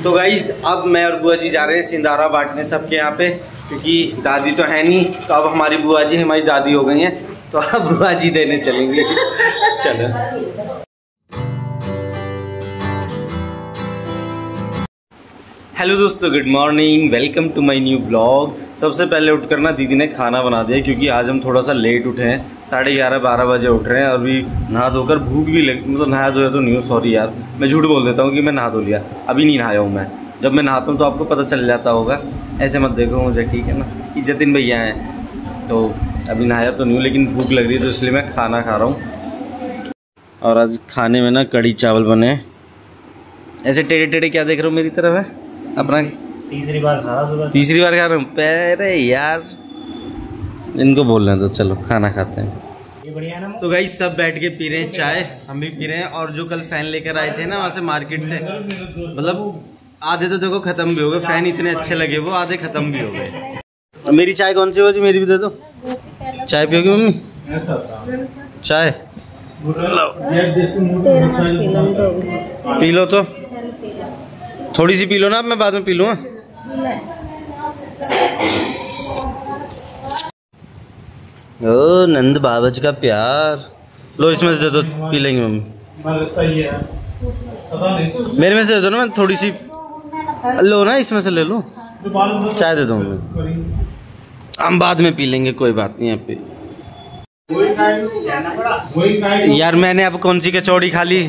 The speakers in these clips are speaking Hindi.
तो गाइस अब मैं और बुआ जी जा रहे हैं सिंधारा बांटने सबके यहाँ पे, क्योंकि दादी तो है नहीं, तो अब हमारी बुआ जी हमारी दादी हो गई हैं, तो अब बुआ जी देने चलेंगे। चलो हेलो दोस्तों, good morning, welcome to my new blog. सबसे पहले उठकर ना दीदी ने खाना बना दिया, क्योंकि आज हम थोड़ा सा लेट उठे हैं, 11:30-12 बजे उठ रहे हैं और अभी नहा धोकर भूख भी लग, मतलब नहा धोया तो नहीं हो, सॉरी यार मैं झूठ बोल देता हूँ कि मैं नहा धो लिया, अभी नहीं नहाया हूँ मैं। जब मैं नहाता हूँ तो आपको पता चल जाता होगा, ऐसे मत देखो मुझे, ठीक है ना। इज्जतिन भैया हैं, तो अभी नहाया तो नहीं हूँ, लेकिन भूख लग रही है तो इसलिए मैं खाना खा रहा हूँ। और आज खाने में ना कढ़ी चावल बने। ऐसे टेढ़े टेढ़े क्या देख रहे हो मेरी तरफ है? अपना तीसरी बार खा रहा सुबह, तीसरी बार खा रहा हूँ। अरे यार इनको बोल रहे हैं, तो चलो खाना खाते हैं। ये बढ़िया है ना। तो गाइस सब बैठ के पी रहे हैं चाय, हम भी पी रहे हैं। और जो कल फैन लेकर आए थे ना वहाँ से मार्केट से, मतलब आधे तो देखो खत्म भी हो गए, फैन इतने अच्छे लगे वो आधे खत्म भी हो गए। मेरी चाय कौन सी हो जी, मेरी भी दे दो। चाय पियोगी मम्मी? चाय पी लो, तो थोड़ी सी पी लो ना, अब मैं बाद में पी लूँगा। ओ नंद बाबज का प्यार, लो इसमें से दे दो, पी लेंगे मम्मी। मेरे में से दे दो ना, मैं थोड़ी सी लो ना, इसमें से ले लो, चाय दे दो मम्मी, हम बाद में पी लेंगे, कोई बात नहीं। अब यार मैंने अब कौन सी कचौड़ी खा ली?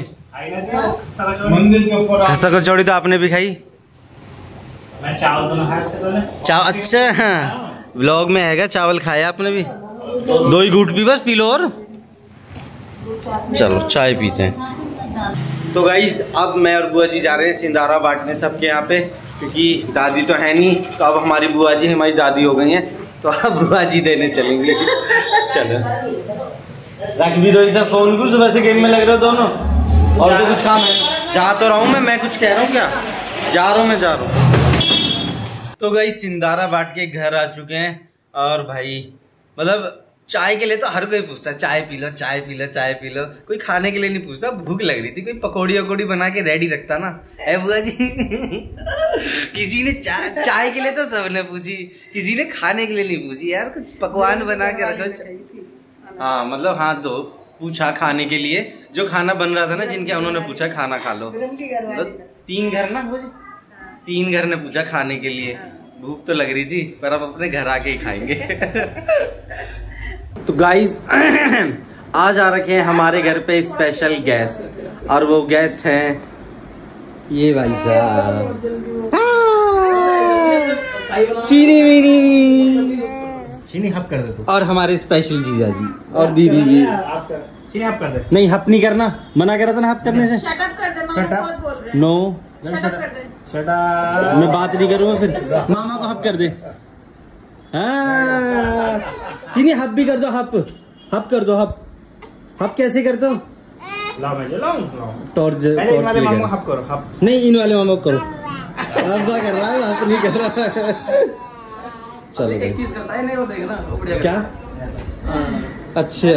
खस्ता कचौड़ी तो आपने भी खाई। मैं चावल तो ना खाया इससे पहले। चावल? अच्छा हाँ, व्लॉग में हैगा, चावल खाया आपने भी। 2 ही घूंट पी, बस पी लो और चलो चाय पीते हैं। तो गाइस अब मैं और बुआ जी जा रहे हैं सिंधारा बांटने सबके यहाँ पे, क्योंकि दादी तो है नहीं, तो अब हमारी बुआ जी हमारी दादी हो गई हैं, तो अब बुआ जी देने चलेंगे। चलो रख भी दो इसे फोन को, सुबह से गेम में लग रहे हो दोनों, और तो कुछ काम है। जा तो रहा हूँ मैं कुछ कह रहा हूँ क्या? जा रहा हूँ, मैं जा रहा हूँ। तो गाइस सिंधारा बांट के घर आ चुके हैं, और भाई मतलब चाय के लिए तो हर कोई पूछता है, चाय पी लो, चाय पी लो, चाय पी लो। कोई खाने के लिए नहीं पूछता। भूख लग रही थी, कोई पकौड़ी वकौड़ी बना के रेडी रखता ना, है बुआ जी। किसी ने चाय के लिए तो सबने पूछी, किसी ने खाने के लिए नहीं पूछी यार। कुछ पकवान बना के रखो। हाँ मतलब हाँ, तो पूछा खाने के लिए, जो खाना बन रहा था ना जिनके, उन्होंने पूछा खाना खा लो। तो 3 घर ना, 3 घर ने पूछा खाने के लिए। भूख तो लग रही थी, पर अब अपने घर आके ही खाएंगे। तो गाइस आज आ रखे हैं हमारे घर पे स्पेशल गेस्ट, और वो गेस्ट हैं ये भाई साहब, चीनी मीनी, चीनी हप कर दे तू। और हमारे स्पेशल जीजा जी और दीदी भी। चीनी हप कर दे। नहीं हप नहीं करना, मना करा था ना हप करने से। शट अप कर दे, शट अप। बहुत बोल रहे हैं। नो शट अप कर दे। Shut up. मैं बात नहीं करूँगा फिर। मामा को हप कर दे। हाँ चीनी हप भी कर दो, हप कर दो, हप कैसे कर दो? लाओ मैं लाऊं। टॉर्च इन वाले मामू हप करो, हप नहीं, इन वाले मामा को करो। अब क्या कर रहा है, हप नहीं कर रहा। चलो एक चीज करता है, नहीं वो देखना क्या? अच्छा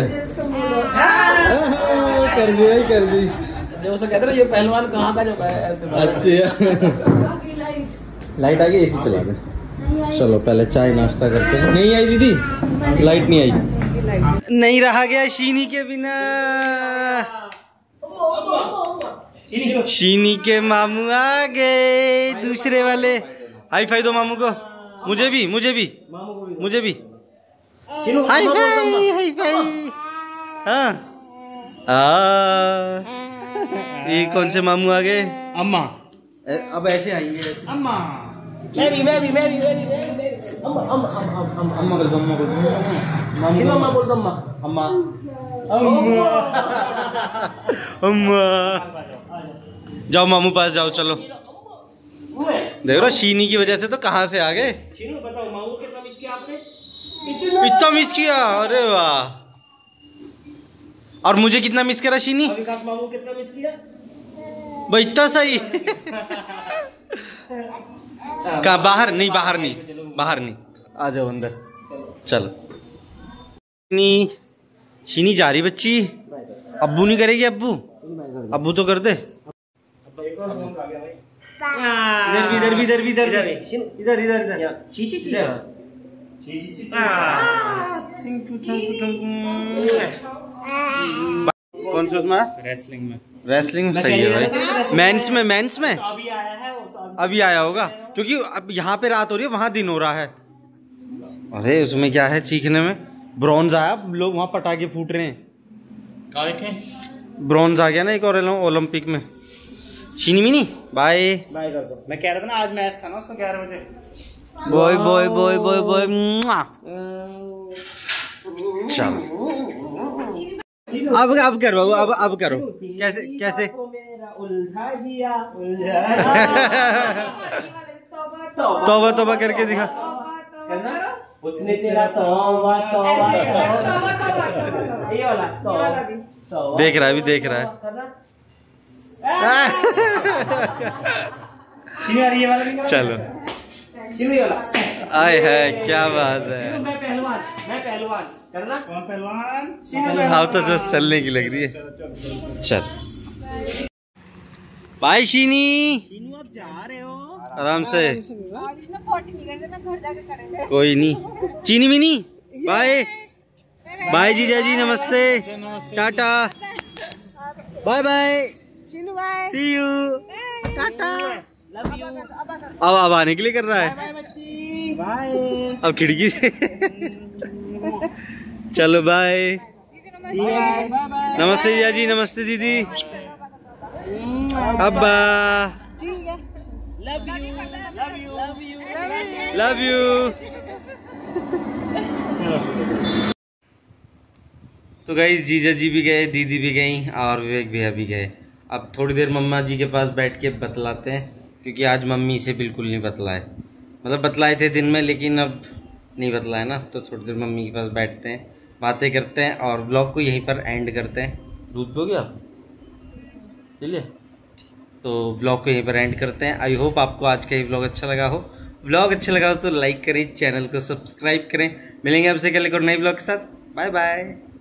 कर दी भाई, कर दी। कहते ये पहलवान कहाँ का जो है ऐसे। अच्छा लाइट आ गई, एसी चला दे। चलो पहले चाय नाश्ता करते हैं। नहीं आई दीदी, लाइट नहीं आई, नहीं रहा गया शीनी के बिना। शीनी के मामू आ गए, दूसरे वाले। हाई फाई दो मामू को, मुझे भी हाई फाई। हाँ ये कौन से मामू आ गए? अम्मा। अब ऐसे आएंगे, अम्मा मेरी अम्मा बोल दो, अम्मा बोल दो, अम्मा अम्मा। जाओ मामू पास जाओ, चलो। देख रहा शीनी की वजह से तो कहाँ से आ गए। बताओ मामू कितना मिस किया आपने? इतना मिस किया, अरे वाह। और मुझे कितना मिस करा शीनी? विकास मामू कितना मिस किया भाई? इतना सही। कहाँ? बाहर नहीं, बाहर नहीं, आ जाओ अंदर, चलो। शीनी जा रही बच्ची, अब्बू नहीं करेगी? अब्बू तो कर दे। इधर भी इधर भी इधर भी इधर शिनू इधर इधर इधर चीची ची कौन सा उसमें रेसलिंग में सही है भाई। मेंस में अभी आया है वो तो अभी आया होगा क्योंकि अब यहाँ पे रात हो रही है, वहाँ दिन हो रहा है। अरे उसमें क्या है चीखने में? ब्रॉन्ज आया, लोग वहाँ पटाखे फूट रहे हैं। ब्रॉन्ज आ गया ना एक और ओलंपिक में। चीनी मिनी बाय बाय कर दो। मैं कह रहा था ना आज मैच था ना उसका 11 बजे। Bye bye bye bye bye. चलो अब करो अब करो। कैसे उल्झा दिया तौबा तौबा करके दिखा। उसने तेरा तौबा तौबा ये वाला देख रहा है, अभी देख रहा है। ये वाला भी चलो ये वाला आए है, क्या बात है। मैं पहलवान करना। कौन पहलवान? अब तो जस्ट चलने की लग रही है। चल बाय शीनी, आप जा रहे हो आराम से। कोई नहीं चीनी मिनी बाय बाय जीजा जी नमस्ते टाटा बाय बाय सी यू टाटा। अब आने के लिए कर रहा है बाय। अब खिड़की से। चलो बाय। नमस्ते जीजा जी नमस्ते दीदी अब्बा लव यू। तो गाइस जीजा जी भी गए, दीदी भी गई और विवेक भैया भी गए। अब थोड़ी देर मम्मा जी के पास बैठ के बतलाते हैं क्योंकि आज मम्मी से बिल्कुल नहीं बतलाए, मतलब बतलाए थे दिन में लेकिन अब नहीं बतलाए ना। तो थोड़ी देर मम्मी के पास बैठते हैं, बातें करते हैं और व्लॉग को यहीं पर एंड करते हैं। दूध पियोगे आप? पी लिए? तो व्लॉग को यहीं पर एंड करते हैं। आई होप आपको आज का ये व्लॉग अच्छा लगा हो। व्लॉग अच्छा लगा हो तो लाइक करें, चैनल को सब्सक्राइब करें। मिलेंगे आपसे कल एक और नए व्लॉग के साथ। Bye bye.